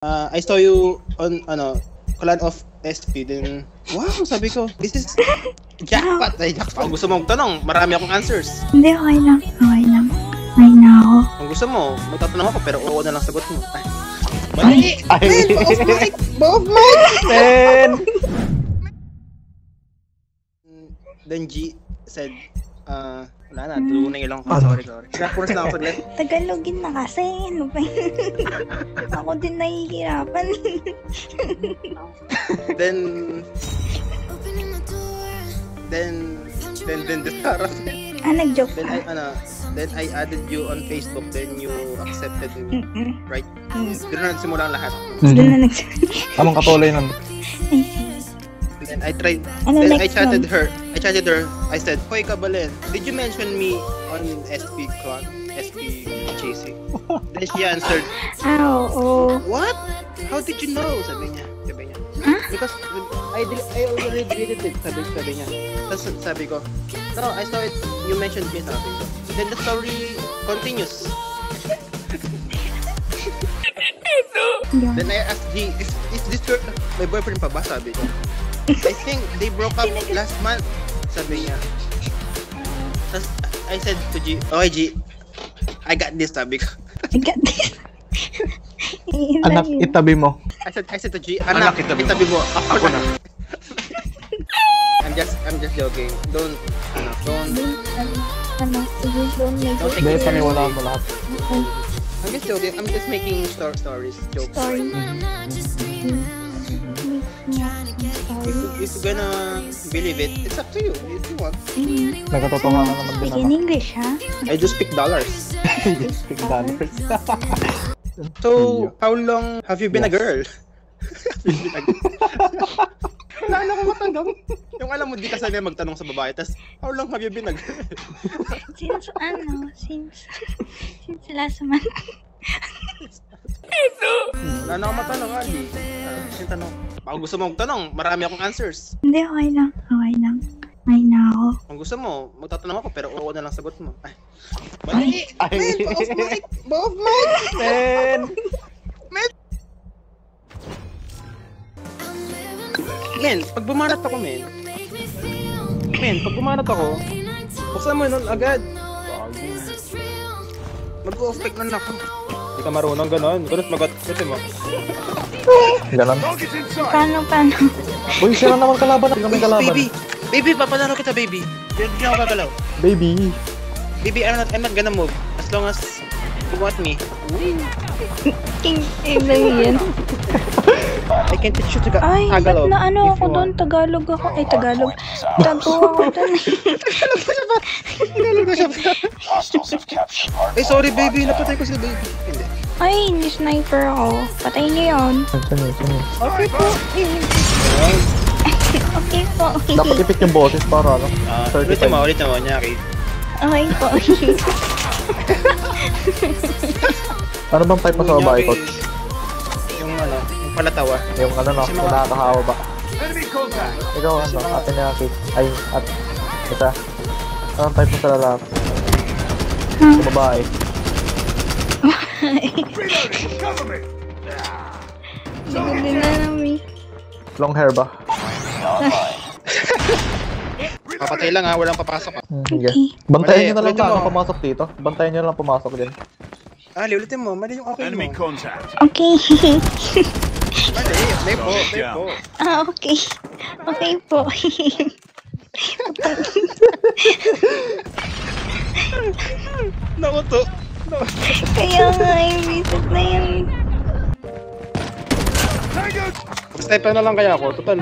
I saw you on, Clan of SP, then, wow, sabi ko, this is jackpot. Ay, jackpot. Kung gusto mong tanong, marami akong answers. Hindi, okay lang. Okay lang. Right na ako. Kung gusto mo, magtatanong ako, pero oo na lang sagot mo. Ay, mali! Man, off mic! Man! Then G said, wala na, tulungan na ilang ko. Sorry. Kinapunas na ako saglit. Tagalogin na kasi. Ano ba yun? Ako din nahihirapan. Then Sarah. Nag-joke ka. Then I added you on Facebook, then you accepted me, right? Doon na nagsimula ang lahat. Doon na nagsimula. Anong katuloy nun? I see. Then I tried, Ano then I next chatted one? her. I said, Hoy Kabalen, did you mention me on SP Clan, SP JC? Then she answered, Oo. what? How did you know? Sabi niya. Huh? Because I already deleted it, sabi niya. Tapos sabi ko, no, I saw it, you mentioned me, sabi ko. Then the story continues. Then I asked G, is this my boyfriend pa ba? Sabi ko. I think they broke up last month, sabi niya. Tapos I said to G, okay G, I got this, sabi ko. I got this. Anak, itabi mo. I said to G, anak, itabi mo. Ako na. I'm just joking. Don't. Sige, don't make Don't it. take Hindi, it paniwala seriously. mo lahat. I'm just joking. I'm just making stories, jokes. Sorry. If you're gonna believe it, it's up to you. If you want. Nagkatotohanan naman din Speak ako. in English, ha? I do speak dollars. Speak dollars. So, how long have you been a girl? Wala na akong matanong. Yung alam mo, di ka sanay magtanong sa babae. Tas, how long have you been a girl? Since last month. Wala na akong matanong, Ali. Yung tanong. Baka gusto mo magtanong, marami akong answers. Hindi, okay lang. Okay lang. Right na ako. Kung gusto mo, magtatanong ako, pero oo na lang sagot mo. Ay, mali! Man, off mic! Men, pag bumanat ako, buksan mo nun agad. Mag-off mic na ako. Hindi ka marunong ganon. Ganun, mag-off mo. Ganon. Paano? Uy, sira naman kalaban. Hindi kami kalaban. Baby, papadalo kita, baby. Hindi ako gagalaw. Baby. Baby, I'm not gonna move. As long as you want me. King, lang yan. I can teach you to Ay, ba't Tagalog. na ano if ako you doon? want. Tagalog ako. Ay, Tagalog. Tago ako doon. Ay, sorry, baby. Napatay ko si baby. Hindi. Ay, hindi sniper ako. Patay niyo yun. Sino? Okay po. Okay po. Dapat ipit yung boses para ano. 35. Ulitin mo, Nyaki. Okay po. Ano bang type mo sa babae, coach? Yung palatawa. Yung ano no, yung nakakahawa ba? Ikaw ano, ate ni Aki. Ay, at isa. Anong type mo sa lalaki? Sa babae. Hindi na namin. Long hair ba? Papatay lang ha, walang papasok ha. Sige. Bantayan nyo na lang ulitin mo. na pumasok dito. Bantayan nyo na lang pumasok din. Ulitin mo. Mali yung okay mo. Okay. Mali po. Okay. Okay po. Nauto. Kaya nga, visit na yan. Sniper na lang kaya ako. Total.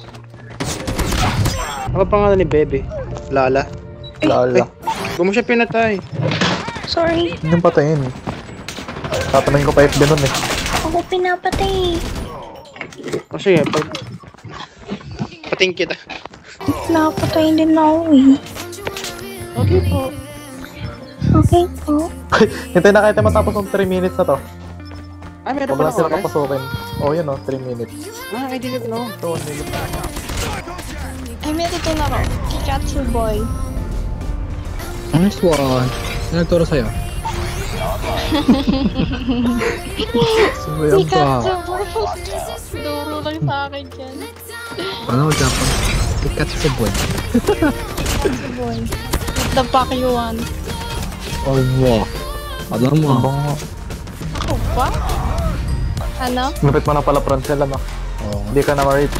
Ano pangalan ni Bebe? Lala. Lala. Kung mo siya pinatay. Sorry. Hindi yung patayin. Tatanungin ko pa FB nun eh. Ako pinapatay. O sige, pating kita. Napatayin din ako eh. Okay po. Okay po. Hintay na kahit matapos ng 3 minutes na to. Meron Huwag pa lang sila lang oras? papasukin. Oh, yun o, 3 minutes. I didn't know. So, 1 minute. Ay, meron ito na ako. Kikatsu boy. Nice one. Ano nagturo sa'yo? Sumayang pa. Duro lang sa akin dyan. Ano ko Japan? Sikat sa buwan. Boy. The PAPI 1. Oh, wow. Alam mo. Ako ba? Ano? Lupit mo na pala Pransel, ano? Oo. Hindi ka na ma-reach.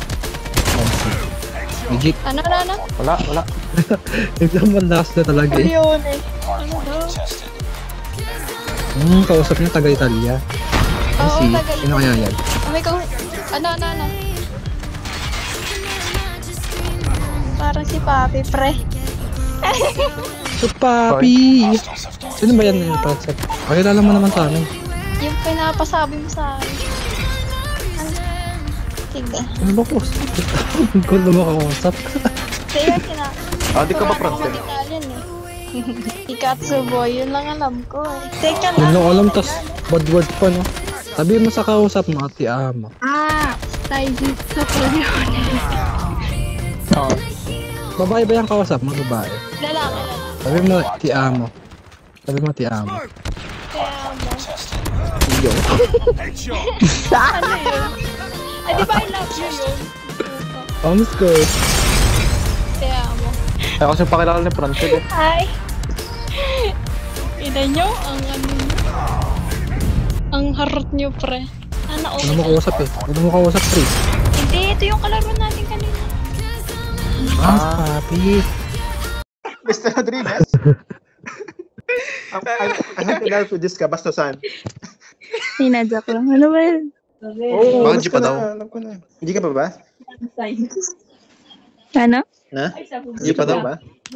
Legit. Ano? Wala. Exam man last na talaga eh. Yun eh. Ano daw? Kausap niya taga-Italia. Oo, Si, taga- sino kaya yan? Oh my God. Ano? Parang si Papi, pre. So, papi! Sino ba yan yung Pransel? Pakilala mo naman sa amin. Yung pinapasabi mo sa akin. Sige. Ano ba po? Kung na makausap. Kaya kina... Di ka ba Pransel? Italian eh. Ikatsuboy, yun lang alam ko eh. Teka Yun lang. lang alam, tas bad word pa no? Sabi mo sa kausap mo, ati ama. Tayo sa Pilione. Oo. Babae ba yung kausap mo? Babae. Lalaki. Sabi mo, ti amo. Sabi mo, ti amo. Kaya mo. Yo. Ano yun? Di ba I love you yun? Honest ko. Kaya mo. Ay, kasi pakilala ni Pransel eh. Hi! Ina nyo, ang ano nyo. Ang harot nyo, pre. Ano Ano mo kausap eh? Ano mo kausap, pre? Hindi, ito yung kalaro natin kanina. Papi. Mr. Rodriguez. I hope you know this ka, basta saan. Sinadyak lang. Ano ba yun? Oo, Bakit di pa daw? Alam ko na. Hindi ka pa ba? Ano? Na? Hindi pa daw ba?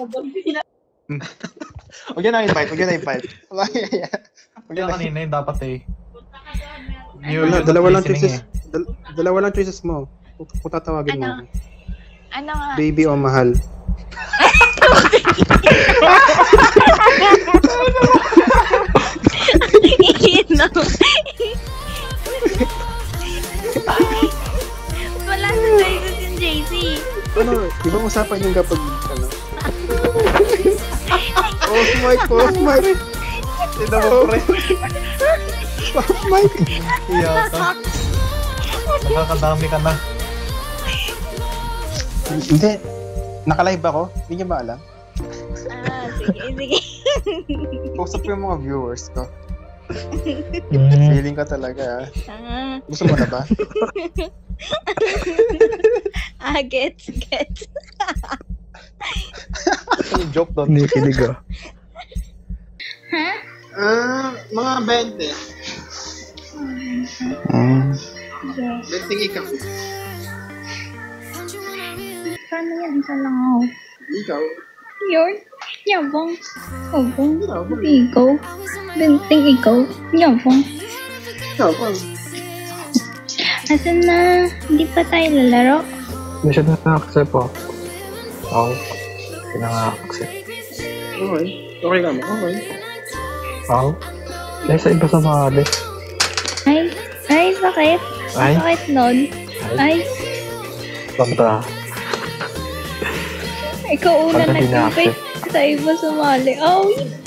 Huwag yan na-invite. Huwag yan Kanina yun dapat eh. Dalawa lang choices mo. Kung tatawagin mo. Ano nga? Baby o mahal. Wala na choices yung JC. Ano, ibang usapan yung kapag, ano? Off mic. Sino mo, pre? Off mic. Iya ka. Nakakadami ka na. Hindi. Naka-live ako. Hindi niyo ba alam? Sige. Post up yung mga viewers ko. Mm. Feeling ka talaga, Gusto mo na ba? Gets. Yung joke doon. Hindi kilig ah. Mga 20. 20 ikaw. Paano yan? Isa lang ako. Ikaw? Yun? Yabang. Ikaw. Benting ikaw. Yabang. Ikaw pa. Asan na? Hindi pa tayo lalaro? Hindi siya na-accept po. Oo. Hindi na-accept. Okay. Okay ka mo. Okay. Oo. Dahil sa iba sa mahal eh. Ay, bakit? Ay? Bakit nun? Ay, Kontra. ikaw una Pagka nag-invite sa iba sumali. Oh,